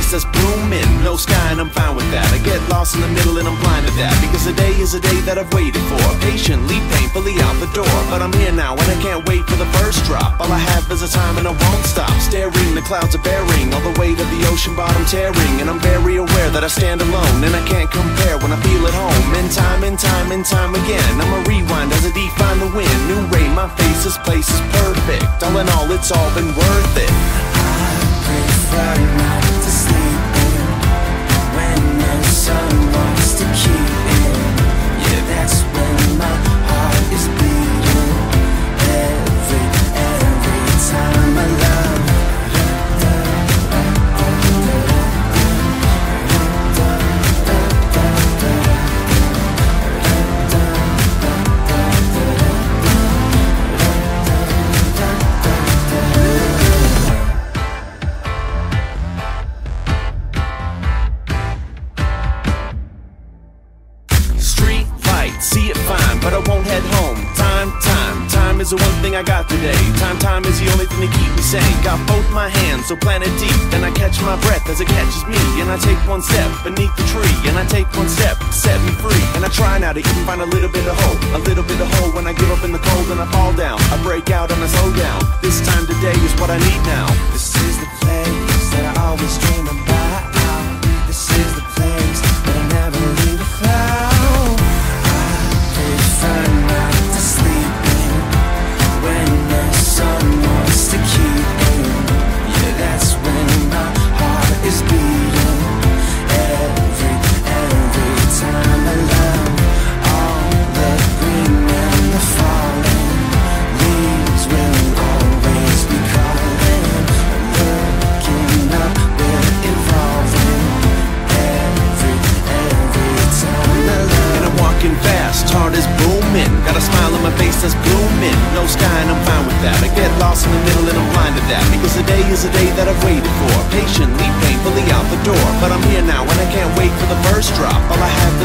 face that's blooming. No sky and I'm fine with that. I get lost in the middle and I'm blind to that, because the day is a day that I've waited for, patiently, painfully out the door. But I'm here now and I can't wait for the first drop. All I have is a time and I won't stop staring. The clouds are bearing all the weight of the ocean bottom tearing, and I'm very aware that I stand alone and I can't compare when I feel at home. In time and time and time again, I'ma rewind as I define the wind. New rain, my face, this place is perfect. All in all, it's all been worth it. I prefer not to sleep in when the sun wants to keep in. Yeah, that's when my heart is beating. Every time I love. See it fine, but I won't head home. Time is the one thing I got today. Time is the only thing to keep me sane. Got both my hands so planted deep, then I catch my breath as it catches me. And I take one step beneath the tree, and I take one step to set me free. And I try now to even find a little bit of hope, a little bit of hope when I give up in the cold and I fall down. I break out and I slow down. This time today is what I need now. This is the place that I always dream about. This is the place that I never leave without. Prefer not to sleep in when the sun wants to keep in. Yeah, that's when my heart is beating. Every time I love all the green and the falling leaves will always be calling. Looking up, we're evolving. Every time I love. And I'm walking fast, heart is booming. Got a smile on my face that's blooming. No sky and I'm fine with that. I get lost in the middle and I'm blind to that, because the day is a day that I've waited for, patiently, painfully out the door. But I'm here now and I can't wait for the first drop. All I have